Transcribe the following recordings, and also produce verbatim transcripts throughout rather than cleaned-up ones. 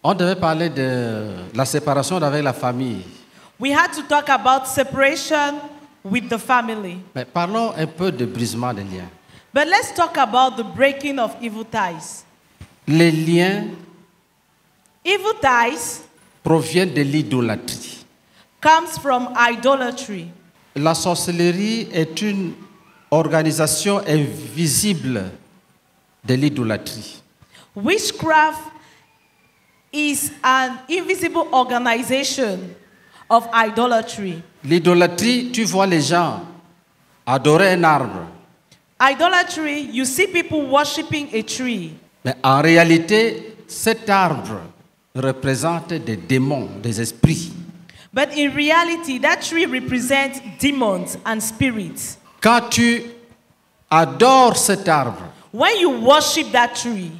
On devait parler de la séparation avec la famille. We had to talk about separation with the family. Mais parlons un peu de brisement des liens. But let's talk about the breaking of evil ties. Les liens Evil ties proviennent de l'idolâtrie. comes from idolatry. La sorcellerie est une organisation invisible de l'idolâtrie. Witchcraft is an invisible organization of idolatry. L'idolâtrie, tu vois les gens adorer un arbre. Idolatry, you see people worshiping a tree. Mais en réalité, cet arbre représente des démons, des esprits. But in reality, that tree represents demons and spirits. Quand tu adores cet arbre, When you worship that tree,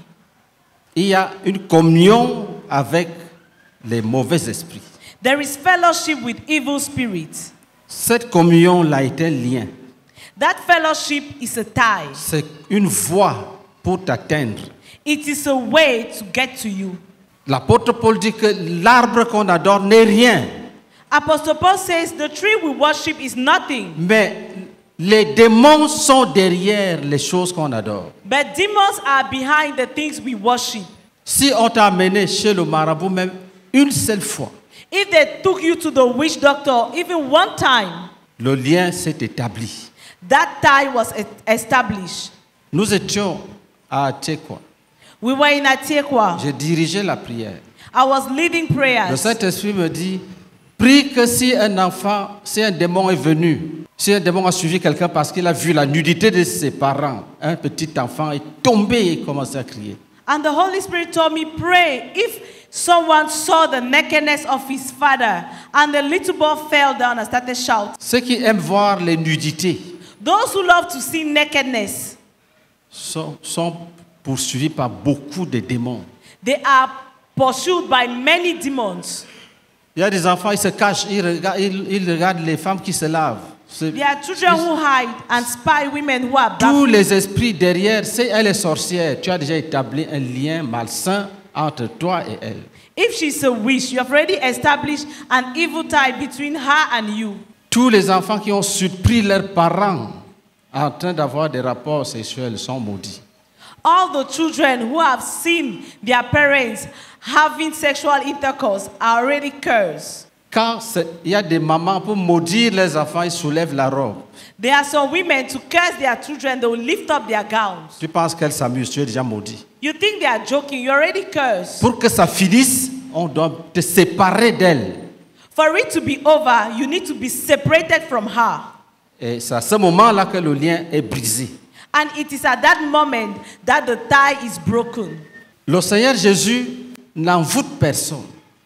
il y a une communion avec les mauvais esprits. there is fellowship with evil spirits. Cette communion-là est un lien. That fellowship is a tie. C'est une voie pour t'atteindre. It is a way to get to you. L'apôtre Paul dit que l'arbre qu'on adore n'est rien. Apostle Paul says the tree we worship is nothing, Mais les démons sont derrière les choses qu'on adore. but demons are behind the things we worship. Si on t'a amené chez le marabout même une seule fois, If they took you to the witch doctor even one time, le lien s'est établi. that tie was e- established. Nous étions à Tchekwa. We were in Atiekwa. J'ai dirigé la prière. I was leading Le prayers. Saint-Esprit me dit, prie que si un enfant, si un démon est venu, si un démon a suivi quelqu'un parce qu'il a vu la nudité de ses parents, un petit enfant est tombé et commençait à crier. And the Holy Spirit told me, pray if someone saw the nakedness of his father, and the little boy fell down and started shouting. Ceux qui aiment voir les nudités Those who love to see nakedness, sont, sont poursuivis par beaucoup de démons. they are pursued by many demons. Il y a des enfants, ils se cachent, ils regardent, ils, ils regardent les femmes qui se lavent. C'est- There are children who hide and spy women who are Tous baffled. les esprits derrière, si elle est sorcière, tu as déjà établi un lien malsain entre toi et elle. If she's a witch, you have already established an evil tie between her and you. Tous les enfants qui ont surpris leurs parents en train d'avoir des rapports sexuels sont maudits. All the children who have seen their parents having sexual intercourse are already cursed. Quand c'est- il y a des mamans pour maudire les enfants, ils soulèvent la robe. There are some women to curse their children, they will lift up their gowns. Tu penses qu'elles s'amusent, tu es déjà maudit. You think they are joking, you're already cursed. Pour que ça finisse, on doit te séparer d'elle. For it to be over, you need to be separated from her. Et c'est à ce moment-là que le lien est brisé. And it is at that moment that the tie is broken. Le Seigneur Jésus n'envoûte personne.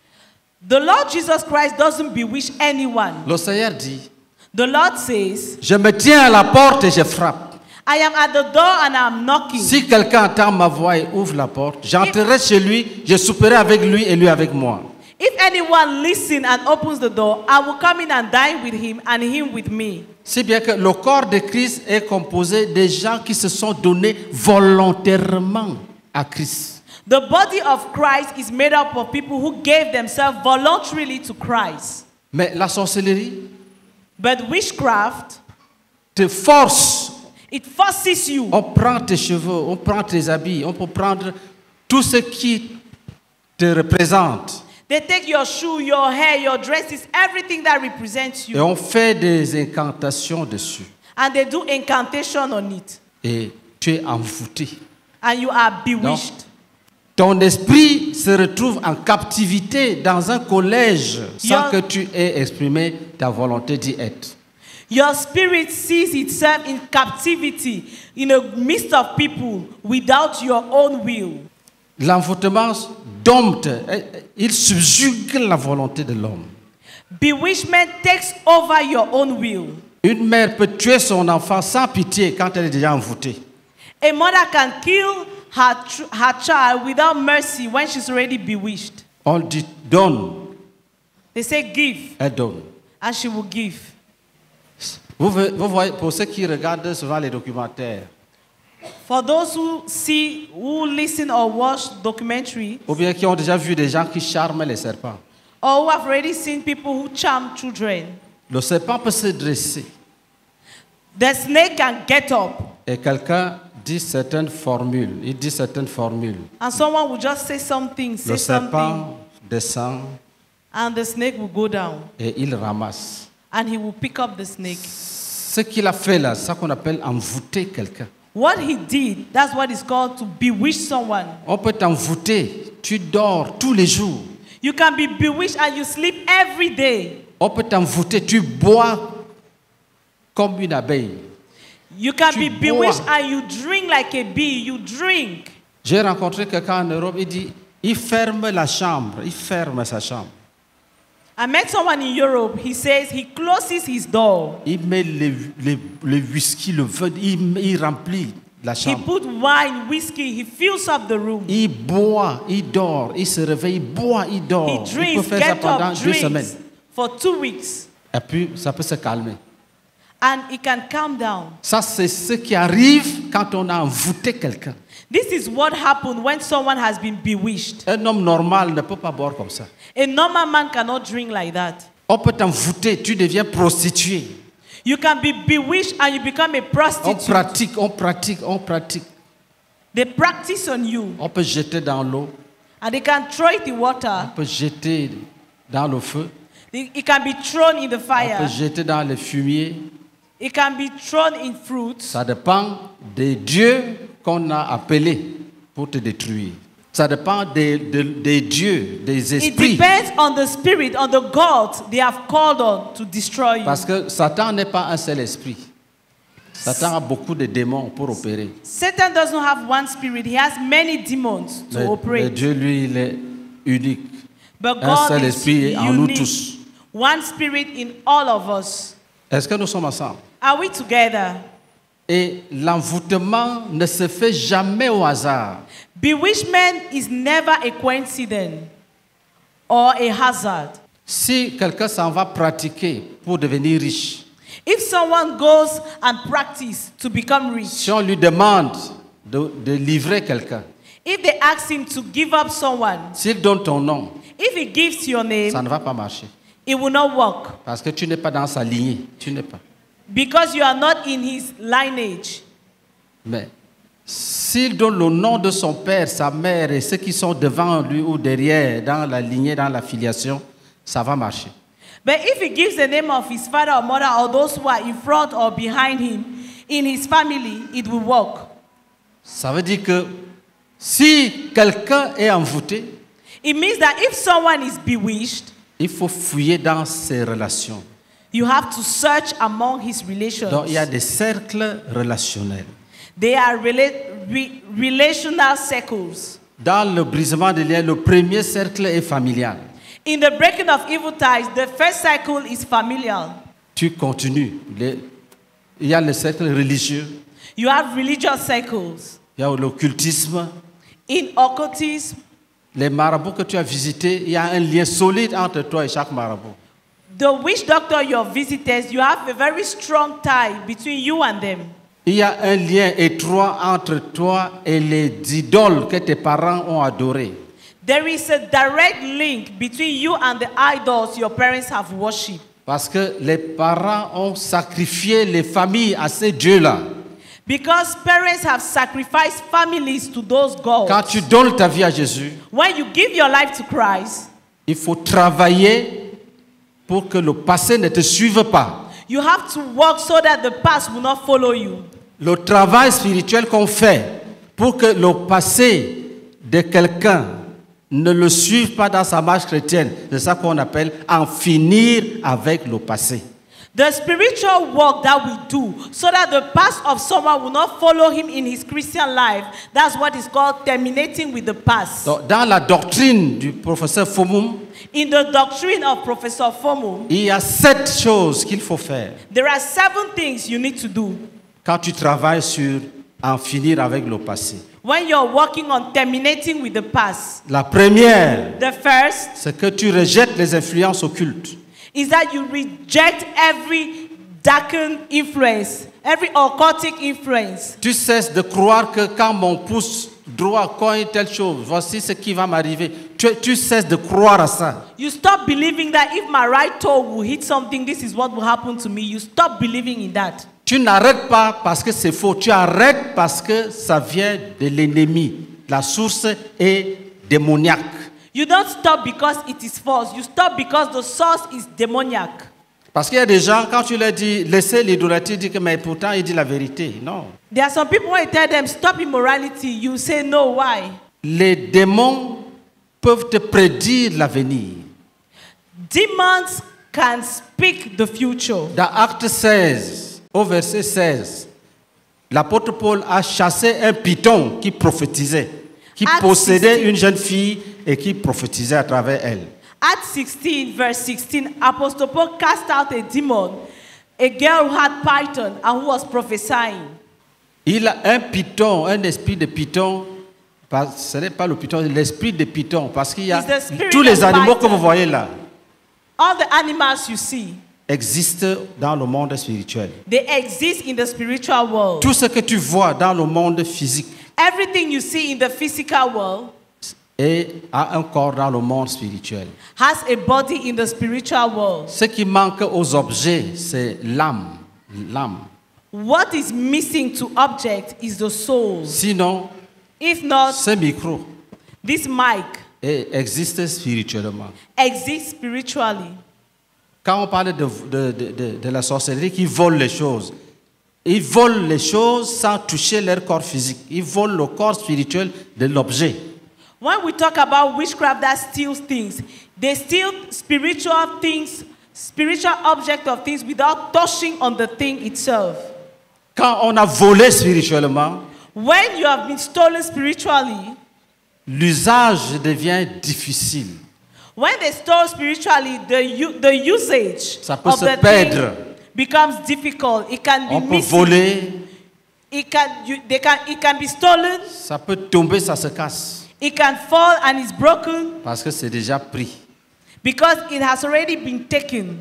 The Lord Jesus Christ doesn't bewitch anyone. Le Seigneur dit, The Lord says, je me tiens à la porte et je frappe. I am at the door and I'm knocking. Si quelqu'un entend ma voix et ouvre la porte, j'entrerai chez lui, je souperai avec lui et lui avec moi. If anyone listens and opens the door, I will come in and dine with him and him with me. Si bien que le corps de Christ est composé de gens qui se sont donnés volontairement à Christ. The body of Christ is made up of people who gave themselves voluntarily to Christ. Mais la sorcellerie But witchcraft, te force. it forces you. On prend tes cheveux, on prend tes habits, on peut prendre tout ce qui te représente. They take your shoe, your hair, your dresses, everything that represents Et you. on fait des incantations dessus. And they do incantation on it. Et tu es envoûté. And you are bewitched. Ton esprit se retrouve en captivité dans un collège sans Your- que tu aies exprimé ta volonté d'y être. Your spirit sees itself in captivity in the midst of people without your own will. L'envoûtement dompte, il subjugue la volonté de l'homme. Bewitchment takes over your own will. Une mère peut tuer son enfant sans pitié quand elle est déjà envoûtée. A mother can kill her, tr- her child without mercy when she's already bewitched. On dit donne, They say give, elle donne. and she will give. Vous, ve- vous voyez, pour ceux qui regardent souvent les documentaires, For those who see, who listen or watch documentary, ou bien qui ont déjà vu des gens qui charment les serpents. or who have already seen people who charm children, Le serpent peut se dresser the snake can get up et quelqu'un dit certaines formules. Il dit certaines formules. and someone will just say something, say Le something, serpent descend and the snake will go down et il ramasse. and he will pick up the snake. Ce qu'il a fait là, c'est ça qu'on appelle envoûter quelqu'un. What he did, that's what is called to bewitch someone. On peut t'envoûter. Tu dors tous les jours. You can be bewitched and you sleep every day. On peut t'envoûter. Tu bois comme une abeille. You can Tu be bois. bewitched and you drink like a bee. You drink. J'ai rencontré quelqu'un en Europe, il dit, il ferme la chambre, il ferme sa chambre. I met someone in Europe. He says he closes his door. Il met le, le, le whisky, le vin, il, il remplit la He chambre. put wine, whiskey. He fills up the room. Il boit, il dort, il se réveille, il boit, il He dort. Il peut drinks, faire ça get pendant up, deux semaines. drinks for two weeks. Et puis, ça peut se calmer. And he can calm down. Ça, c'est ce qui arrive quand on a envoûté quelqu'un. This is what happened when someone has been bewitched. Un homme normal ne peut pas boire comme ça. A normal man cannot drink like that. On peut t'envoûter, tu deviens prostituée. You can be bewitched and you become a On prostitute. pratique, on pratique, on pratique. They practice on you On peut jeter dans l'eau, and they can throw it in on water. peut jeter dans le feu, It can be thrown in the on peut fire. jeter dans le fumier. It can be thrown in fruits. Ça dépend des dieux qu'on a appelés pour te détruire. Ça dépend des, des- des dieux, des It esprits. depends on the spirit, on the gods they have called on to destroy you. Parce que Satan n'est pas un seul esprit. Satan a beaucoup de démons pour opérer. Satan doesn't have one spirit, he has many demons to Mais, mais operate. Dieu, lui, il est unique. But Un God seul is esprit en nous unique. tous. One spirit in all of us. Est-ce que nous sommes ensemble? Are we together? Et l'envoûtement ne se fait jamais au hasard. Bewitchment is never a coincidence or a hazard. Si quelqu'un s'en va pratiquer pour devenir riche, If someone goes and practice to become rich, si on lui demande de, de livrer quelqu'un, if they ask him to give up someone, s'il donne ton nom, if he gives your name, ça ne va pas marcher. it will not work Parce que tu n'es pas dans sa lignée. Tu n'es pas. because you are not in his lineage. Mais s'il donne le nom de son père, sa mère et ceux qui sont devant lui ou derrière, dans la lignée, dans la filiation, ça va marcher. But if he gives the name of his father or mother or those who are in front or behind him in his family, it will work. Ça veut dire que si quelqu'un est envoûté, It means that if someone is bewitched, il faut fouiller dans ses relations. you have to search among his relations. Donc il y a des cercles relationnels. They are rela- re- relational circles. Dans le brisement des liens, le premier cercle est familial. In the breaking of evil ties, the first cycle is familial. Tu continues. Les- il y a le cercle religieux, You have religious cycles. il y a l'occultisme. In occultism, Les marabouts que tu as visités, il y a un lien solide entre toi et chaque marabout. the witch doctor you have visited, you have a very strong tie between you and them. Il y a un lien étroit entre toi et les idoles que tes parents ont adorées. There is a direct link between you and the idols your parents have worshipped. Parce que les parents ont sacrifié les familles à ces dieux-là. Because parents have sacrificed families to those gods. Quand tu donnes ta vie à Jésus, When you give your life to Christ, il faut travailler pour que le passé ne te suive pas. you have to work so that the past will not follow you. Le travail spirituel qu'on fait pour que le passé de quelqu'un ne le suive pas dans sa marche chrétienne, c'est ça qu'on appelle en finir avec le passé. The spiritual work that we do so that the past of someone will not follow him in his Christian life, that's what is called terminating with the past. Donc, dans la doctrine du professeur Fomum, In the doctrine of Professor Fomu, il y a sept choses qu'il faut faire there are seven things you need to do quand tu travailles sur en finir avec le passé. when you're working on terminating with the past. La première, The first c'est que tu rejettes les influences occultes. is that you reject every darkened influence, every occultic influence. Tu cesses de croire que quand mon pouce droit cogne telle chose, voici ce qui va m'arriver. Tu, tu cesses de croire à ça. You stop believing that if my right toe will hit something, this is what will happen to me. You stop believing in that. Tu n'arrêtes pas parce que c'est faux. Tu arrêtes parce que ça vient de l'ennemi. La source est démoniaque. You don't stop because it is false. You stop because the source is demoniac. Parce qu'il y a des gens, quand tu leur dis, laissez l'idolâtrie, ils disent que mais pourtant il dit la vérité. Non. There are some people when you tell them stop immorality, you say no. Why? Les démons peuvent te prédire l'avenir. Demons can speak the future. Dans Acte seize, au verset seize, l'apôtre Paul a chassé un python qui prophétisait, qui Acte possédait seize. une jeune fille et qui prophétisait à travers elle. Acts sixteen, verse sixteen, Apostle Paul cast out a demon, a girl who had python and who was prophesying. Il a un python, un esprit de python. Pas- Ce n'est pas le python, l'esprit de python. Parce qu'il y a It's the spirit tous les of animaux python. que vous voyez là All the animals you see, existent dans le monde spirituel. they exist in the spiritual world. Tout ce que tu vois dans le monde physique Everything you see in the physical world et a un corps dans le monde spirituel. has a body in the spiritual world. Ce qui manque aux objets, c'est l'âme. L'âme. What is missing to object is the soul. Sinon, If not, ce micro this mic est- existe spirituellement. exists spiritually. Quand on parle de, de, de, de- de la sorcellerie qui vole les choses, ils volent les choses sans toucher leur corps physique. Ils volent le corps spirituel de l'objet. When we talk about witchcraft that steals things, they steal spiritual things, spiritual object of things without touching on the thing itself. Quand on a volé spirituellement, When you have been stolen spiritually, l'usage devient difficile. when they stole spiritually, the, u- the usage Ça peut of se the perdre. thing becomes difficult. It can be On peut missing. voler, It can, you, they can, it can be stolen. ça peut tomber, ça se casse. It can fall and it's broken Parce que c'est déjà pris. because it has already been taken.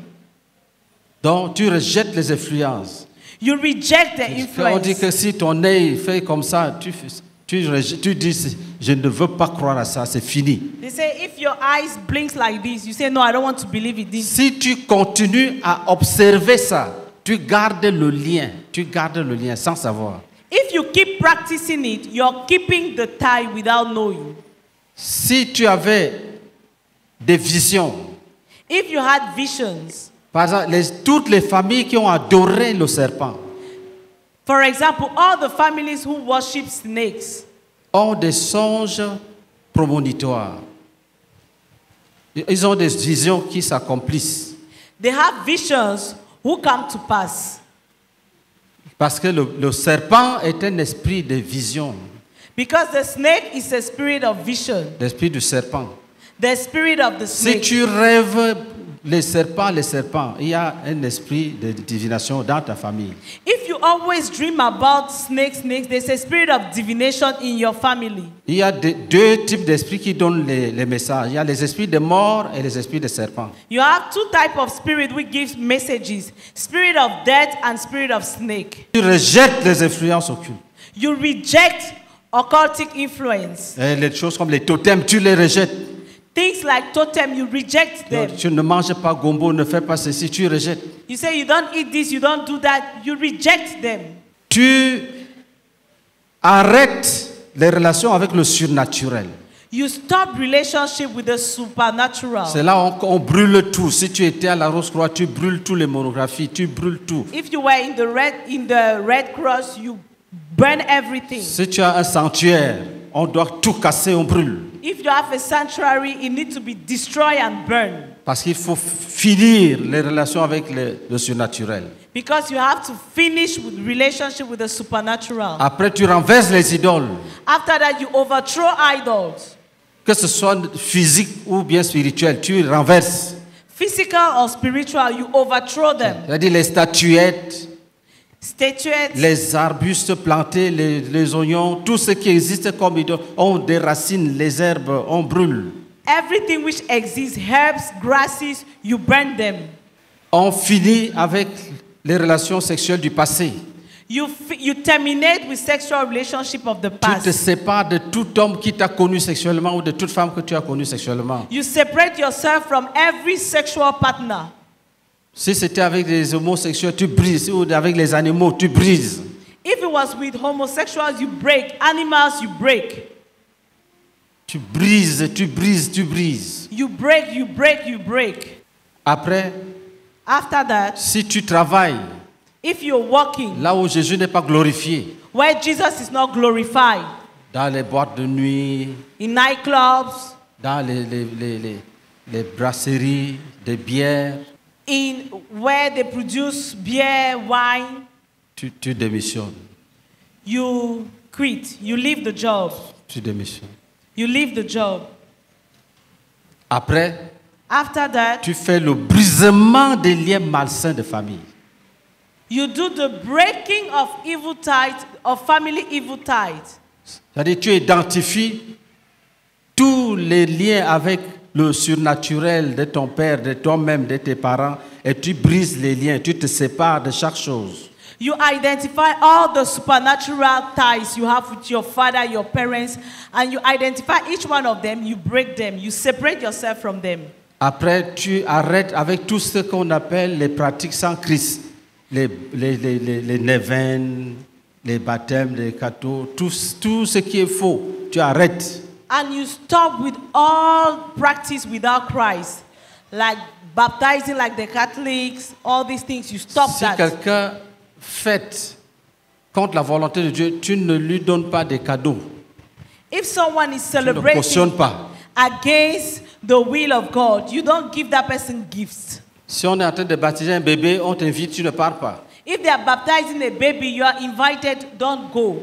Donc, tu rejettes les influences. You reject the On dit influence. que si ton œil fait comme ça, tu, fais- tu, rejettes- tu dis, je ne veux pas croire à ça, c'est fini. They say if your eyes blinks like this, you say no, I don't want to believe it. This. Si tu continues à observer ça, tu gardes le lien, tu gardes le lien sans savoir. If you keep practicing it, you're keeping the tie without knowing. Si tu avais des visions, If you had visions, par exemple, les- toutes les familles qui ont adoré le serpent for example, all the families who worship snakes, ont des songes prémonitoires. Ils ont des visions qui s'accomplissent. they have visions who come to pass. Parce que le, le serpent est un esprit de vision, Because the snake is a spirit of vision, l'esprit du serpent. the spirit of the Si snake. tu rêves les serpents, les serpents, il y a un esprit de divination dans ta famille. If you always dream about snakes, snakes, there's a spirit of divination in your family. Il y a de- deux types d'esprits qui donnent les, les messages. Il y a les esprits de mort et les esprits de serpent. You have two types of spirit which gives messages: spirit of death and spirit of snake. Tu rejettes les influences occultes. You reject occultic influence. Et les choses comme les totems, tu les rejettes. Things like totem, you reject them. Tu ne manges pas gombo, ne fais pas ceci, tu rejettes. You say you don't eat this, you don't do that, you reject them. Tu arrêtes les relations avec le surnaturel. You stop relationship with the supernatural. C'est là on, on brûle tout. Si tu étais à la Rose-Croix, tu brûles toutes les monographies, tu brûles tout. If you were in the red in the Red Cross, you burn everything. Si tu as un sanctuaire, on doit tout casser, on brûle. If you have a sanctuary, it needs to be destroyed and burned. Parce qu'il faut finir les relations avec le, le surnaturel. Because you have to finish with relationship with the supernatural. Après, tu renverses les idoles, After that, you overthrow idols. que ce soit physique ou bien spirituel, tu renverses. Physical or spiritual, you overthrow them. C'est-à-dire les statuettes, Statuettes, les arbustes plantés, les, les oignons, tout ce qui existe comme idole, ont des racines, les herbes, on brûle. everything which exists, herbs, grasses, you burn them. On finit avec les relations sexuelles du passé. You, f- you terminate with sexual relationship of the Tu te past. sépares de tout homme qui t'a connu sexuellement ou de toute femme que tu as connue sexuellement. You separate yourself from every sexual partner. Si c'était avec des homosexuels, tu brises. Ou avec les animaux, tu brises. If it was with homosexuals, you break. Animals, you break. Tu brises, tu brises, tu brises. You break, you break, you break. Après, After that, si tu travailles if you're walking là où Jésus n'est pas glorifié, where Jesus is not glorified, dans les boîtes de nuit, in nightclubs, dans les, les, les, les, les brasseries de bière, in where they produce beer, wine, tu, tu démissionnes. you quit. You leave the job. Tu démissionnes. You leave the job. Après, After that, tu fais le brisement des liens malsains de famille. you do the breaking of evil ties, of family evil ties. C'est-à-dire tu identifies tous les liens avec le surnaturel de ton père, de toi-même, de tes parents, et tu brises les liens, tu te sépares de chaque chose. You identify all the supernatural ties you have with your father, your parents, and you identify each one of them, you break them, you separate yourself from them. Après, tu arrêtes avec tout ce qu'on appelle les pratiques sans Christ, les, les, les, les, les neuvaines, les baptêmes, les cathos, tout, tout ce qui est faux, tu arrêtes. And you stop with all practice without Christ, like baptizing like the Catholics, all these things, you stop Si that. quelqu'un fête contre la volonté de Dieu, tu ne lui donnes pas des cadeaux. If someone is Tu ne cautionnes celebrating pas. against the will of God, you don't give that person gifts. Si on est en train de baptiser un bébé, on t'invite, tu ne pars pas. If they are baptizing a baby, you are invited, don't go.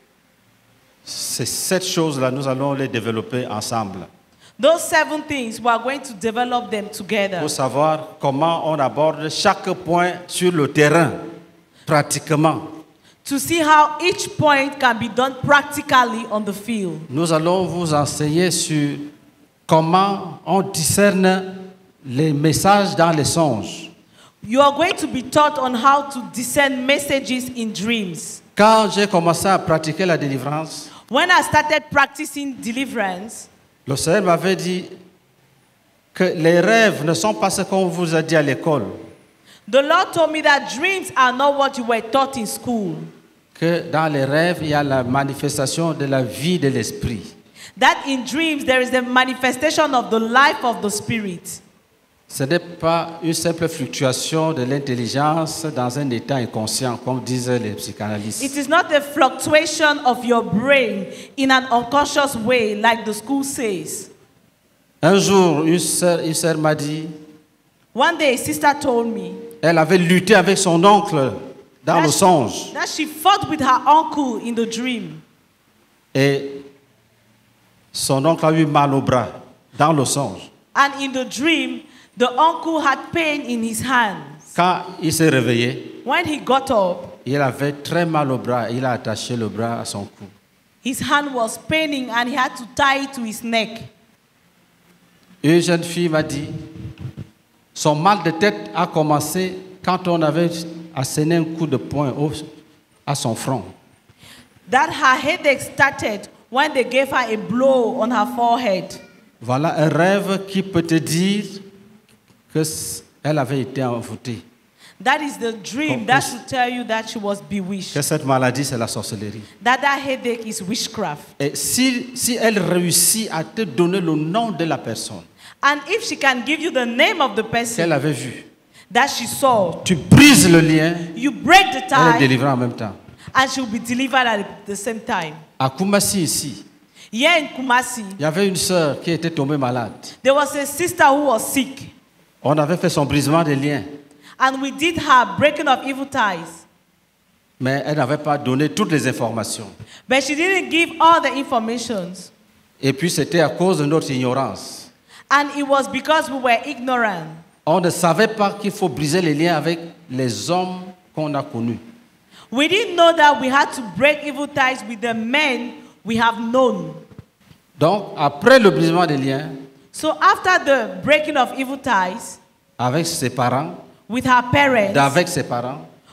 C'est cette chose-là, nous allons les développer ensemble. Those seven things, we are going to develop them together. Pour savoir comment on aborde chaque point sur le terrain, pratiquement. To see how each point can be done practically on the field. Nous allons vous enseigner sur comment on discerne les messages dans les songes. You are going to be taught on how to discern messages in dreams. Quand j'ai commencé à pratiquer la délivrance, When I started practicing deliverance, le Seigneur m'avait dit que les rêves ne sont pas ce qu'on vous a dit à l'école, the Lord told me that dreams are not what you were taught in school. que dans les rêves, il y a la manifestation de la vie de l'esprit. That in dreams there is the manifestation of the life of the Spirit. Ce n'est pas une simple fluctuation de l'intelligence dans un état inconscient, comme disent les psychanalystes. It is not a fluctuation of your brain in an unconscious way, like the school says. Un jour, une sœur, une sœur m'a dit, One day, a sister told me elle avait lutté avec son oncle dans le that songe. she, that she fought with her uncle in the dream. Et son oncle a eu mal au bras dans le songe. And in the dream, the uncle had pain in his hands. Quand il s'est réveillé, When he got up, il avait très mal au bras. Il a attaché le bras à son cou. his hand was paining and he had to tie it to his neck. Une jeune fille m'a dit, son mal de tête a commencé quand on avait asséné un coup de poing au- à son front. That her headache started when they gave her a blow on her forehead. Voilà un rêve qui peut te dire qu'elle avait été envoûtée. That is the dream that should tell you that she was bewitched. Que cette maladie, c'est la sorcellerie. That that headache is witchcraft. Et si, si elle réussit à te donner le nom de la personne And if she can give you the name of the qu'elle person avait vue, that she saw, tu brises le lien, you break the elle est tie délivrée en même temps. and she'll be delivered at the same time. À Kumasi ici, Here in Kumasi, il y avait une sœur qui était tombée malade. there was a sister who was sick. On avait fait son brisement des liens, And we did her breaking of evil ties. mais elle n'avait pas donné toutes les informations. But she didn't give all the informations. Et puis c'était à cause de notre ignorance. And it was because we were ignorant. On ne savait pas qu'il faut briser les liens avec les hommes qu'on a connus. We didn't know that we had to break evil ties with the men we have known. Donc, après le brisement des liens So after the breaking of evil ties avec ses parents, with her parents, d'avec ses parents,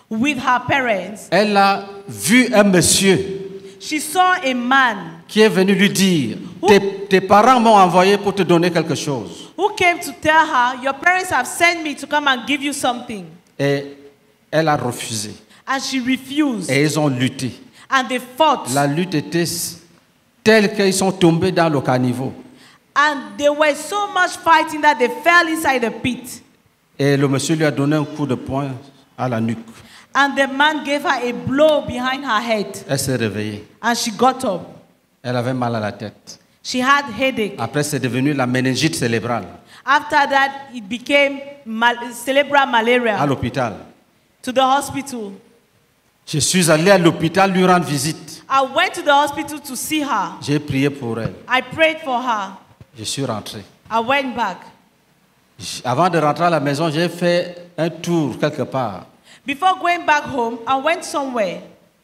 with her parents, elle a vu un monsieur she saw a man qui est venu lui dire, tes, tes parents m'ont envoyé pour te donner quelque chose. who came to tell her, your parents have sent me to come and give you something. Et elle a refusé. And she refused. Et ils ont lutté. And they fought. La lutte était telle qu'ils sont tombés dans le caniveau. And they were so much fighting that they fell inside the pit. Et le monsieur lui a donné un coup de poing à la nuque. And the man gave her a blow behind her head. Elle s'est réveillée. And she got up. Elle avait mal à la tête. She had headache. Après, c'est devenu la méningite cérébrale. After that, it became mal- cerebral malaria. À l'hôpital. To the hospital. Je suis allé à l'hôpital lui rendre visite. I went to the hospital to see her. J'ai prié pour elle. I prayed for her. Je suis rentré. I went back. Avant de rentrer à la maison, j'ai fait un tour quelque part. Before going back home, I went somewhere.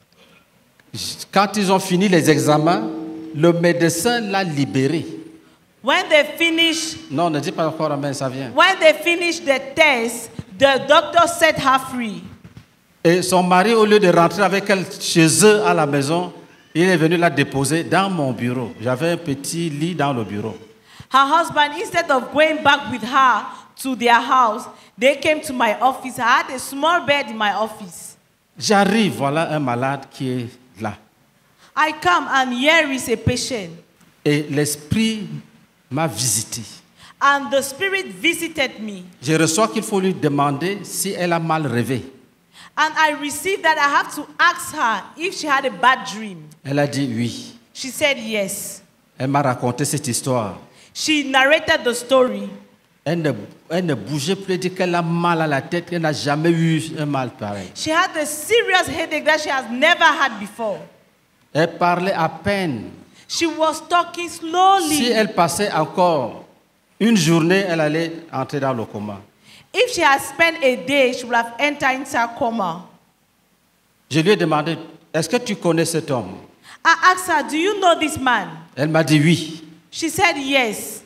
Quand ils ont fini les examens, le médecin l'a libérée. When they finished, Non, ne dis pas encore amen, ça vient. when they finished the test, the doctor set her free. Et son mari, au lieu de rentrer avec elle chez eux à la maison, il est venu la déposer dans mon bureau. J'avais un petit lit dans le bureau. Her husband, instead of going back with her to their house, they came to my office. I had a small bed in my office. J'arrive, voilà un malade qui est là. I come and here is a patient. Et l'esprit m'a visité. And the spirit visited me. Je reçois qu'il faut lui demander si elle a mal rêvé. And I received that I have to ask her if she had a bad dream. Elle a dit oui. She said yes. Elle m'a raconté cette histoire. She narrated the story. Elle ne, elle ne bougeait plus, elle dit qu'elle a mal à la tête, qu'elle n'a jamais eu un mal pareil. She had a serious headache that she has never had before. Elle parlait à peine. She was talking slowly. Si elle passait encore une journée, elle allait entrer dans le coma. If she had spent a day, she would have entered into a coma. Je lui ai demandé, est-ce que tu connais cet homme? I asked her, do you know this man? Elle m'a dit oui. She said yes.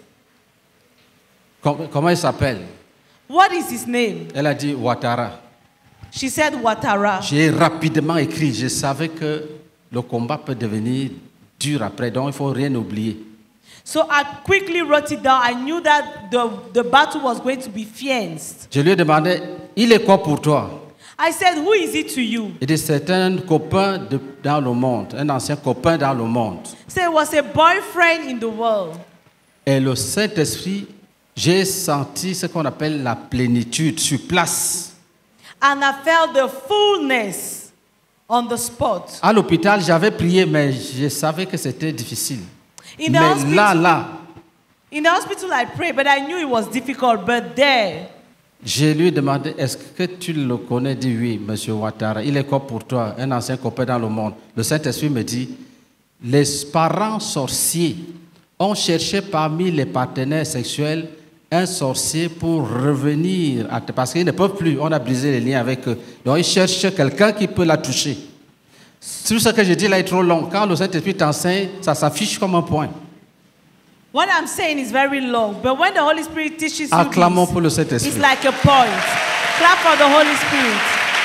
Com- comment il s'appelle? What is his name? Elle a dit Ouattara. She said Ouattara. J'ai rapidement écrit, je savais que le combat peut devenir dur après, donc il ne faut rien oublier. So I quickly wrote it down. I knew that the, the battle was going to be fierce. Je lui ai demandé, il est quoi pour toi? I said, who is it to you? Il dit, c'est un copain de- dans le monde, un ancien copain dans le monde. So it was a boyfriend in the world. Et le Saint-Esprit, j'ai senti ce qu'on appelle la plénitude sur place. And I felt the fullness on the spot. À l'hôpital, j'avais prié, mais je savais que c'était difficile. In the, Mais hospital, là, là, in the hospital, I prayed, but I knew it was difficult. But there, je lui ai demandé, est-ce que tu le connais? Il dit oui, monsieur Ouattara. Il est quoi pour toi? Un ancien copain dans le monde. Le Saint-Esprit me dit, les parents sorciers ont cherché parmi les partenaires sexuels un sorcier pour revenir, à, parce qu'ils ne peuvent plus, on a brisé les liens avec eux. Donc ils cherchent quelqu'un qui peut la toucher. Tout ce que je dis là est trop long. Quand le Saint-Esprit t'enseigne, ça s'affiche comme un point. what I'm saying is very long. But when the Holy Spirit teaches you Acclamons this, pour le it's Saint-Esprit. like a point. Clap for the Holy Spirit.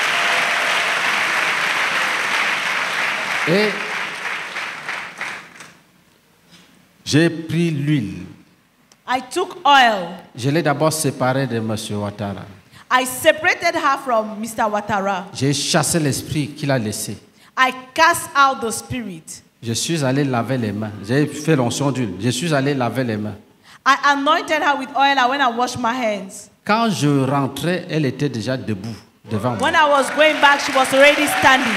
Et j'ai pris l'huile. I took oil. Je l'ai d'abord séparée de M. Ouattara. I separated her from Mister Ouattara. J'ai chassé l'esprit qu'il a laissé. I cast out the spirit. Je suis allé laver les mains. J'ai fait l'onction d'huile. Je suis allé laver les mains. I anointed her with oil and when I washed my hands. Quand je rentrais, elle était déjà debout devant moi. When I was going back, she was already standing.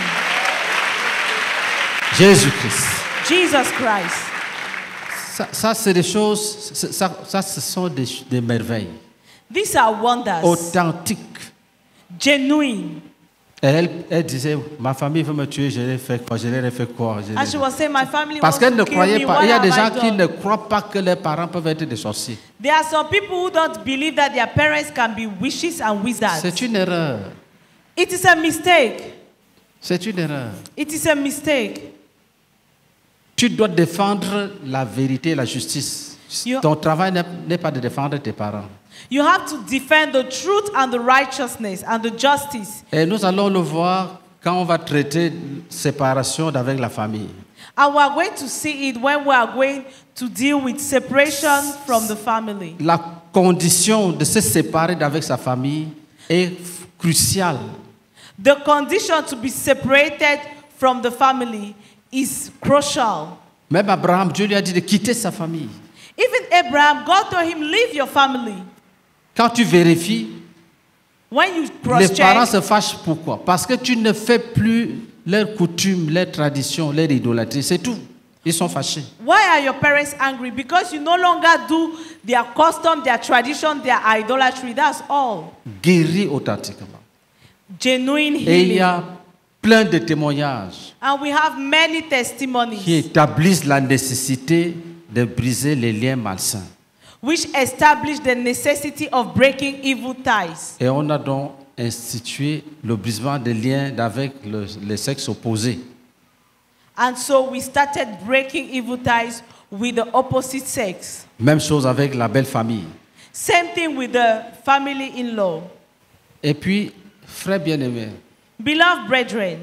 Jésus-Christ. Jesus Christ. Ça, ça c'est des choses, ça, ça, ça, ce sont des, des merveilles These are wonders. authentiques. Genuine. Et elle, elle disait, ma famille veut me tuer, je l'ai fait quoi, je l'ai fait quoi. je l'ai And she fait. was saying, my family Parce wants qu'elle ne to kill croyait me. pas. What Il y a des have gens I qui done? ne croient pas que leurs parents peuvent être des sorciers. There are some people who don't believe that their parents can be witches and wizards. C'est une erreur. It is a mistake. C'est une erreur. It is a mistake. Tu dois défendre la vérité et la justice. You- Ton travail n'est n'est pas de défendre tes parents. You have to defend the truth and the righteousness and the justice. Et nous allons le voir quand on va traiter séparation avec la famille. And we are going to see it when we are going to deal with separation from the family. La condition de se séparer d'avec sa famille est cruciale. The condition to be separated from the family is crucial. Même Abraham, Dieu lui a dit de quitter sa famille. Even Abraham, God told him, leave your family. Quand tu vérifies, When you les parents cross-check, se fâchent pourquoi? Parce que tu ne fais plus leurs coutumes, leurs traditions, leur idolâtrie. C'est tout. Ils sont fâchés. why are your parents angry? Because you no longer do their custom, their tradition, their idolatry. That's all. Guéris authentiquement. Genuine Et il y healing. a plein de témoignages And we have many qui testimonies établissent la nécessité de briser les liens malsains. which establish the necessity of breaking evil ties. Et on a donc institué le brisement des liens avec le, le sexe opposé. And so we started breaking evil ties with the opposite sex. Même chose avec la belle famille. Same thing with the family-in-law. Et puis, frères bien-aimés, Beloved brethren,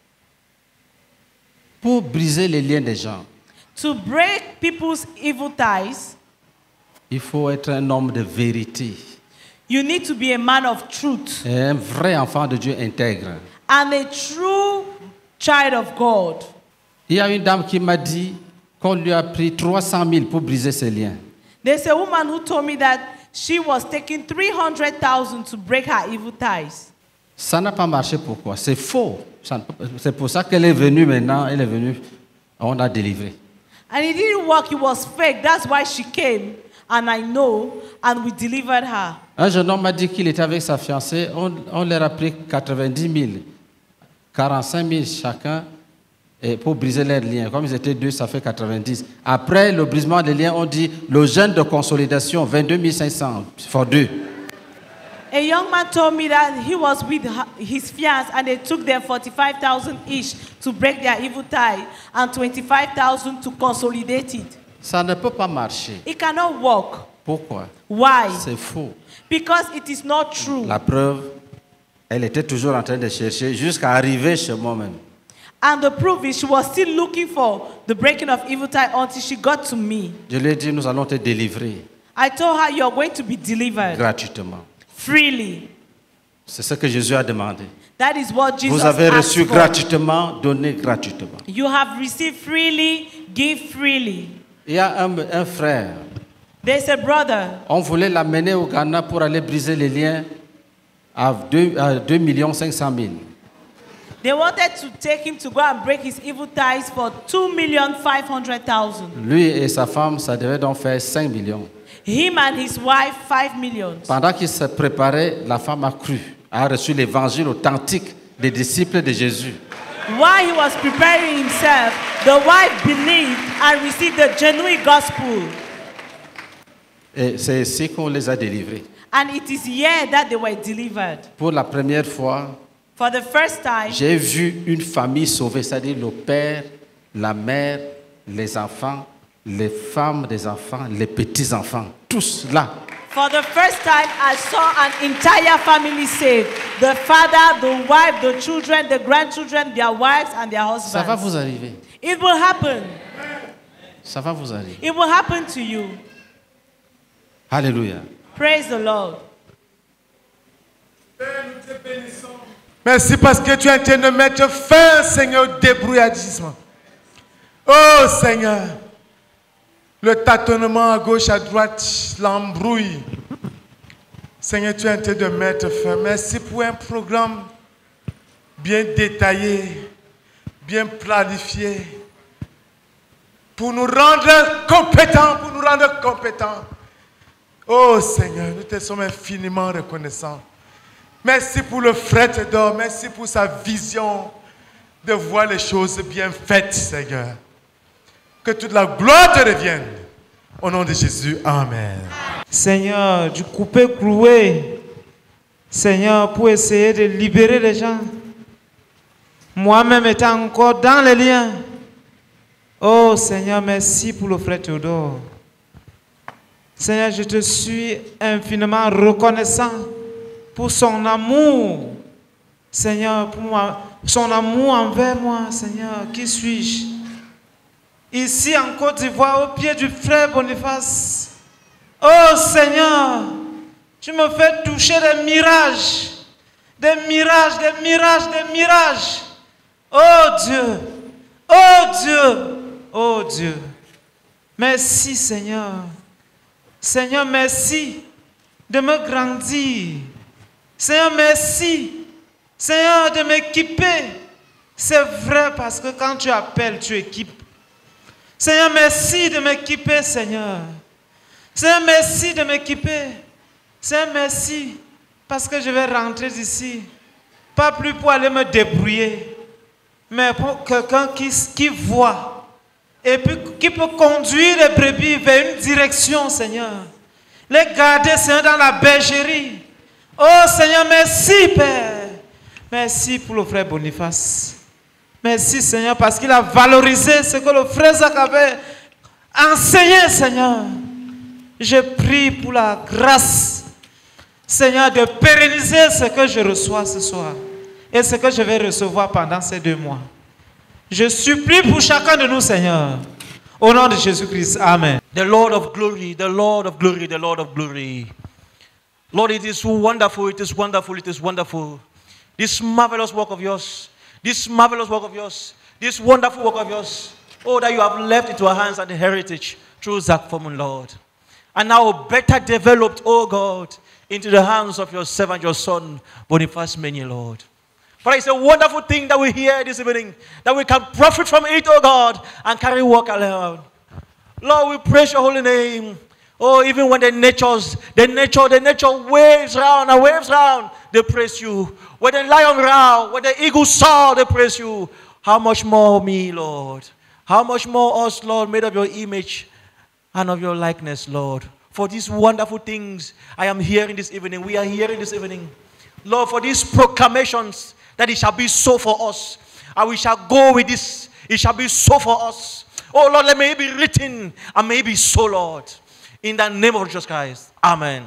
pour briser les liens des gens, to break people's evil ties, il faut être un homme de vérité. you need to be a man of truth Et un vrai enfant de Dieu intègre. and a true child of God. Il y a une dame qui m'a dit qu'on lui a pris trois cent mille pour briser ses liens. There's a woman who told me that she was taking three hundred thousand to break her evil ties. Ça n'a pas marché, pourquoi? C'est faux. Ça ne peut pas- C'est pour ça qu'elle est venue maintenant, elle est venue, on a délivré. And it didn't work, it was fake. That's why she came, and I know, and we delivered her. Un jeune homme m'a dit qu'il était avec sa fiancée, on, on leur a pris quatre-vingt-dix mille, quarante-cinq mille chacun, et pour briser leurs liens. Comme ils étaient deux, ça fait quatre-vingt-dix. Après le brisement des liens, on dit le jeûne de consolidation, vingt-deux mille cinq cents for deux. A young man told me that he was with her- his fiancée and they took them forty-five thousand each to break their evil tie and twenty-five thousand to consolidate it. Ça ne peut pas marcher. It cannot work. Pourquoi? Why? C'est faux. Because it is not true. La preuve, elle était toujours en train de chercher jusqu'à arriver chez moi-même. And the proof is she was still looking for the breaking of evil tie until she got to me. Je lui ai dit, nous allons te délivrer I told her you're going to be delivered gratuitement. freely. C'est ce que Jésus a demandé. That is what Jesus Vous avez asked reçu for. gratuitement, donné gratuitement. You have received freely, give freely. Il y a un, un frère, There's a brother. on voulait l'amener au Ghana pour aller briser les liens à deux millions cinq cent mille. They wanted to take him to go and break his evil ties for two million five hundred thousand. Lui et sa femme, ça devait donc faire cinq millions. Him and his wife, five million. Pendant qu'il se préparait, la femme a cru, a reçu l'évangile authentique des disciples de Jésus. While he was preparing himself, the wife believed and received the genuine gospel. Et c'est ainsi qu'on les a délivrés. And it is here that they were delivered. Pour la première fois, For the first time, j'ai vu une famille sauvée, c'est-à-dire le père, la mère, les enfants, les femmes des enfants, les petits-enfants, tous là. for the first time, I saw an entire family saved. The father, the wife, the children, the grandchildren, their wives, and their Ça va husbands. vous arriver. It will happen. Ça va vous arriver. It will happen to you. Alléluia. Praise the Lord. Merci parce que tu es en train de mettre fin, Seigneur, au débrouillardisme. Oh Seigneur, le tâtonnement à gauche, à droite, l'embrouille. Seigneur, tu es en train de mettre fin. Merci pour un programme bien détaillé, bien planifié, pour nous rendre compétents, pour nous rendre compétents. Oh Seigneur, nous te sommes infiniment reconnaissants. Merci pour le frère Théodore, merci pour sa vision de voir les choses bien faites, Seigneur. Que toute la gloire te revienne. Au nom de Jésus, Amen. Seigneur, du coupé cloué, Seigneur, pour essayer de libérer les gens. Moi-même étant encore dans les liens. Oh Seigneur, merci pour le frère Théodore. Seigneur, je te suis infiniment reconnaissant pour son amour. Seigneur, pour moi, son amour envers moi, Seigneur, qui suis-je? Ici en Côte d'Ivoire, au pied du frère Boniface. Oh Seigneur, tu me fais toucher des mirages, des mirages, des mirages, des mirages. Oh Dieu, oh Dieu, oh Dieu. Merci Seigneur. Seigneur, merci de me grandir. Seigneur, merci. Seigneur, de m'équiper. C'est vrai parce que quand tu appelles, tu équipes. Seigneur, merci de m'équiper, Seigneur. Seigneur, merci de m'équiper. Seigneur, merci parce que je vais rentrer d'ici. Pas plus pour aller me débrouiller, mais pour quelqu'un qui, qui voit et puis qui peut conduire les brebis vers une direction, Seigneur. Les garder, Seigneur, dans la bergerie. Oh, Seigneur, merci, Père. Merci pour le frère Boniface. Merci, Seigneur, parce qu'il a valorisé ce que le frère Zach avait enseigné, Seigneur. Je prie pour la grâce, Seigneur, de pérenniser ce que je reçois ce soir et ce que je vais recevoir pendant ces deux mois. Je supplie pour chacun de nous, Seigneur. Au nom de Jésus-Christ. Amen. The Lord of glory, the Lord of glory, the Lord of glory. Lord, it is wonderful, it is wonderful, it is wonderful. This marvelous work of yours, this marvelous work of yours, this wonderful work of yours, oh, that you have left into our hands and the heritage through Zach Foreman, Lord. And now better developed, oh God, into the hands of your servant, your son, Boniface Menier, Lord. For it's a wonderful thing that we hear this evening, that we can profit from it, oh God, and carry work aloud. Lord, we praise your holy name. Oh, even when the natures, the nature, the nature waves round and waves round, they praise you. When the lion roar, when the eagle soar, they praise you. How much more me, Lord? How much more us, Lord, made of your image and of your likeness, Lord? For these wonderful things I am hearing this evening, we are hearing this evening. Lord, for these proclamations, that it shall be so for us. And we shall go with this. It shall be so for us. Oh, Lord, let me be written and may it be so, Lord. In the name of Jesus Christ. Amen.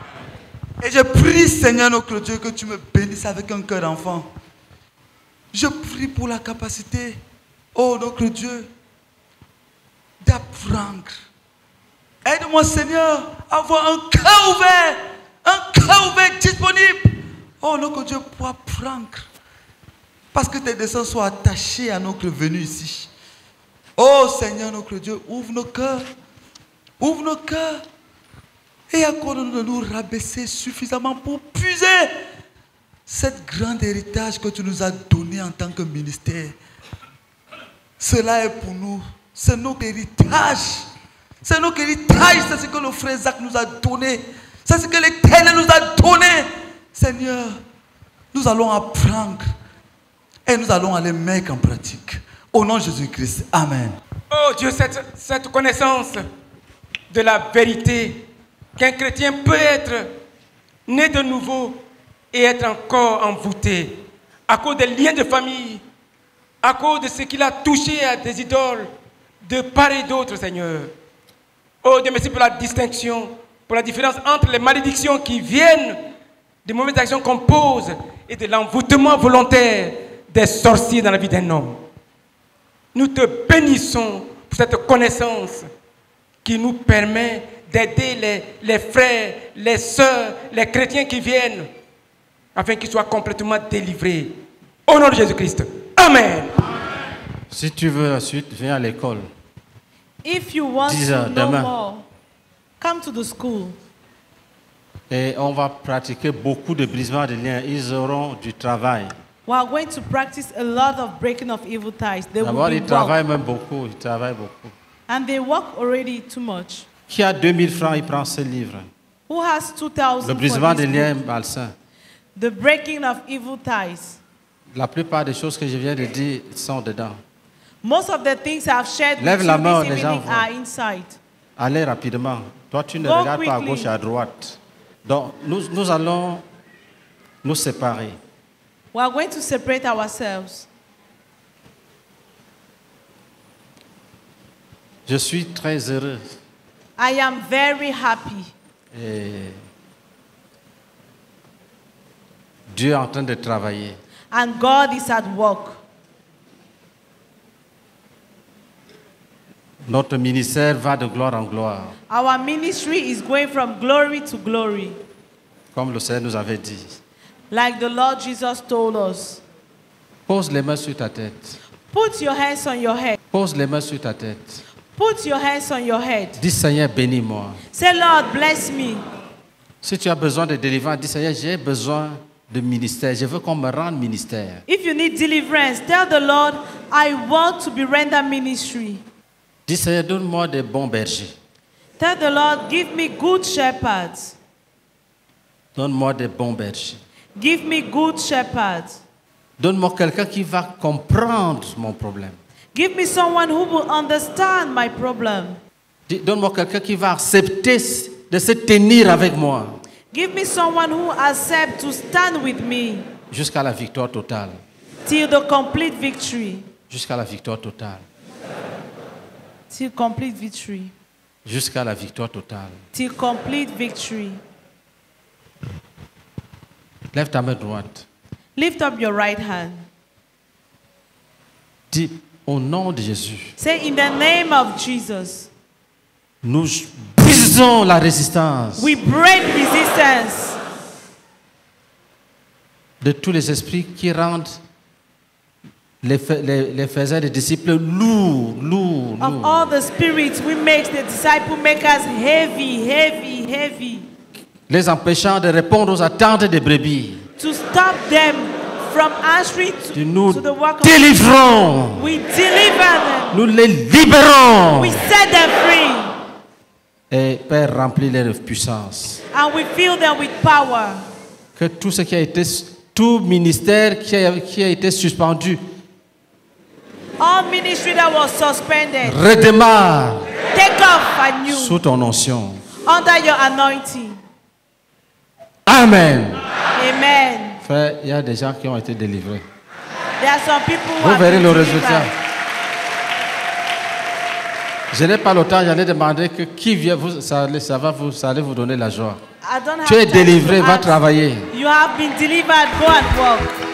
Et je prie, Seigneur notre Dieu, que tu me bénisses avec un cœur d'enfant. Je prie pour la capacité, oh notre Dieu, d'apprendre. Aide-moi, Seigneur, à avoir un cœur ouvert, un cœur ouvert disponible. Oh notre Dieu, pour apprendre. Parce que tes desseins soient attachés à notre venue ici. Oh Seigneur notre Dieu, ouvre nos cœurs. Ouvre nos cœurs. Et accorde-nous de nous rabaisser suffisamment pour puiser cet grand héritage que tu nous as donné en tant que ministère. Cela est pour nous. C'est notre héritage. C'est notre héritage. C'est ce que le frère Zach nous a donné. C'est ce que l'Éternel nous a donné. Seigneur, nous allons apprendre. Et nous allons aller mettre en pratique. Au nom de Jésus-Christ. Amen. Oh Dieu, cette, cette connaissance de la vérité qu'un chrétien peut être né de nouveau et être encore envoûté à cause des liens de famille, à cause de ce qu'il a touché à des idoles de part et d'autre, Seigneur. Oh Dieu, merci pour la distinction, pour la différence entre les malédictions qui viennent des mauvaises actions qu'on pose et de l'envoûtement volontaire des sorciers dans la vie d'un homme. Nous te bénissons pour cette connaissance qui nous permet d'aider les, les frères, les sœurs, les chrétiens qui viennent, afin qu'ils soient complètement délivrés. Au nom de Jésus-Christ. Amen. Si tu veux la suite, viens à l'école. If you want dix to heures know demain. more, come to the school. Et on va pratiquer beaucoup de brisement de liens. Ils auront du travail. We are going to practice a lot of breaking of evil ties. They will D'abord, be ils travaillent work. même beaucoup. Ils travaillent beaucoup. And they work already too much. Qui a deux mille francs, il prend ce livre. Who has two thousand Le for brisement this des liens book? malsains. The breaking of evil ties. La plupart des choses que je viens de dire sont dedans. Most of the things I've shared Lève with la you main, this les gens evening voient. are inside. Allez rapidement. Toi, tu ne Go regardes pas à quickly. gauche et à droite. Donc, nous, nous allons nous séparer. We are going to separate ourselves. Je suis très heureux I am very happy. Et Dieu est en train de travailler. And God is at work. Notre ministère va de gloire en gloire, Our ministry is going from glory to glory, comme le Seigneur nous avait dit. like the Lord Jesus told us. Pose les mains sur ta tête. Put your hands on your head. Pose les mains sur ta tête. Put your hands on your head. Dis Seigneur, bénis-moi. Say, Lord, bless me. Si tu as besoin de délivrance, dis Seigneur, j'ai besoin de ministère. Je veux qu'on me rende ministère. If you need deliverance, tell the Lord, I want to be rendered ministry. Dis Seigneur, donne-moi des bons bergers. Tell the Lord, give me good shepherds. Donne-moi des bons bergers. Give me good shepherds. Donne-moi quelqu'un qui va comprendre mon problème. Give me someone who will understand my problem. Dis- Donne-moi quelqu'un qui va accepter de se tenir avec moi Give me someone who accepts to stand with me jusqu'à la victoire totale. till the complete victory. Jusqu'à la victoire totale. Till complete victory. Jusqu'à la victoire totale. Till complete victory. Lève ta main droite. Lift up your right hand. Dis au nom de Jésus, Say, in the name of Jesus, nous brisons la résistance we break resistance de tous les esprits qui rendent les, fa- les, les faiseurs des disciples lourds, lourds, of lourds. all the spirits. We make the disciple makers heavy, heavy, heavy. Les empêchant de répondre aux attentes des brebis. To stop them from answering Tu to, nous to the work of délivrons. we deliver them. Nous les libérons. We set them free. Et Père, remplis-les de puissance. And we fill them with power. Que tout ce qui a été, tout ministère qui a, qui a été suspendu All ministry that was suspended, redémarre take off anew sous ton onction. under your anointing. Amen. Amen. Frère, il y a des gens qui ont été délivrés. There are some people who Vous have verrez been le delivered. résultat. Je n'ai pas le temps, j'allais demander que qui vient, vous, ça, allait- ça va vous, ça allait vous donner la joie. I don't have Tu es time délivré, to va ask. travailler. You have been delivered, go and work.